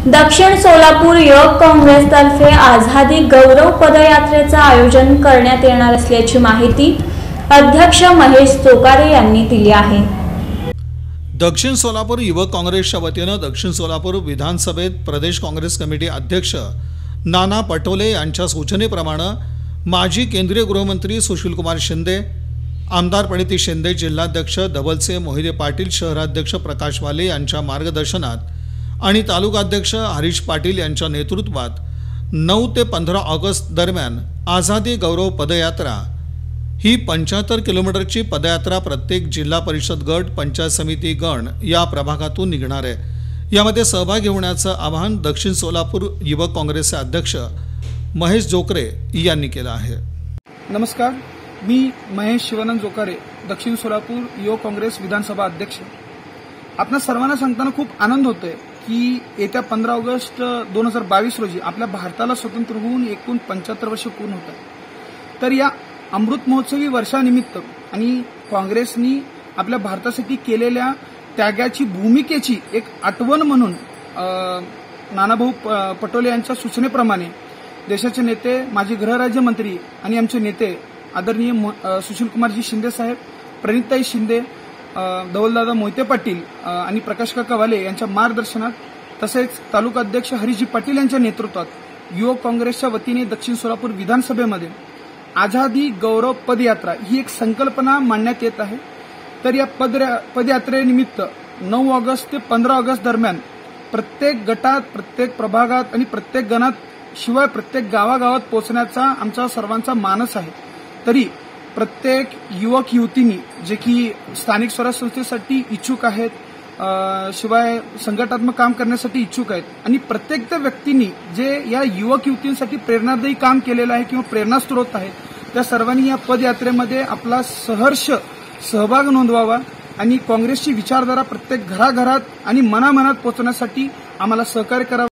दक्षिण सोलापूर युवक काँग्रेसतर्फे आझादी गौरव पदयात्रेचे आयोजन करण्यात येणार असल्याची माहिती अध्यक्ष महेश जोकारे यांनी दिली आहे। दक्षिण सोलापूर युवक काँग्रेसच्या वतीने दक्षिण सोलापूर विधानसभेत प्रदेश काँग्रेस कमिटी अध्यक्ष नाना पटोले यांच्या सूचनेप्रमाणे माजी केंद्रीय गृहमंत्री सुशीलकुमार शिंदे, आमदार प्रणिती शिंदे, जिल्हाध्यक्ष धवलसिंह मोहिते पाटील, शहराध्यक्ष प्रकाश वाले यांच्या मार्गदर्शनात आणि तालुकाध्यक्ष हरीश पाटील यांच्या नेतृत्वात 9 ते 15 ऑगस्ट दरम्यान आझादी गौरव पदयात्रा ही 75 किलोमीटरची पदयात्रा प्रत्येक जिल्हा परिषद गट, पंचायत समिती गण या प्रभागातून निघणार आहे। यामध्ये सहभागी होण्याचं आवाहन दक्षिण सोलापूर युवक काँग्रेसचे अध्यक्ष महेश जोकारे यांनी केलं आहे। नमस्कार, मी महेश शिवानंद जोकारे, दक्षिण सोलापूर युवक काँग्रेस विधानसभा अध्यक्ष। आपल्या सर्वांना सांगताना खूप आनंद होतोय की येत्या 15 ऑगस्ट 2022 रोजी आपल्या भारताला स्वतंत्र होऊन एकूण 75 वर्ष पूर्ण होत आहेत। तर या अमृत महोत्सवी वर्षानिमित्त आणि काँग्रेसनी आपल्या भारतासाठी केलेल्या त्यागाची, भूमिकेची एक आठवण म्हणून नानाभाऊ पटोले यांच्या सूचनेप्रमाणे देशाचे नेते, माजी गृहराज्यमंत्री आणि आमचे नेते आदरणीय सुशीलकुमारजी शिंदे साहेब, प्रणिताई शिंदे, धवलदादा मोहिते पाटील आणि प्रकाश काका वाले यांच्या मार्गदर्शनात, तसेच तालुकाध्यक्ष हरीशजी पाटील यांच्या नेतृत्वात युवक काँग्रेसच्या वतीने दक्षिण सोलापूर विधानसभेमध्ये आझादी गौरव पदयात्रा ही एक संकल्पना मांडण्यात येत आहे। तर या पदयात्रेनिमित्त 9 ऑगस्ट ते 15 ऑगस्ट दरम्यान प्रत्येक गटात, प्रत्येक प्रभागात आणि प्रत्येक गणात, शिवाय प्रत्येक गावागावात पोहोचण्याचा आमचा सर्वांचा मानस आहे। तरी प्रत्येक युवक युवतींनी जे की स्थानिक स्वराज्य संस्थेसाठी इच्छुक आहेत, शिवाय संघटनात्मक काम करण्यासाठी इच्छुक आहेत आणि प्रत्येक त्या व्यक्तींनी जे या युवक युवतींसाठी प्रेरणादायी काम केलेलं आहे किंवा प्रेरणास्त्रोत आहे, त्या सर्वांनी या पदयात्रेमध्ये आपला सहर्ष सहभाग नोंदवावा आणि काँग्रेसची विचारधारा प्रत्येक घराघरात आणि मनामनात पोहोचण्यासाठी आम्हाला सहकार्य करावं।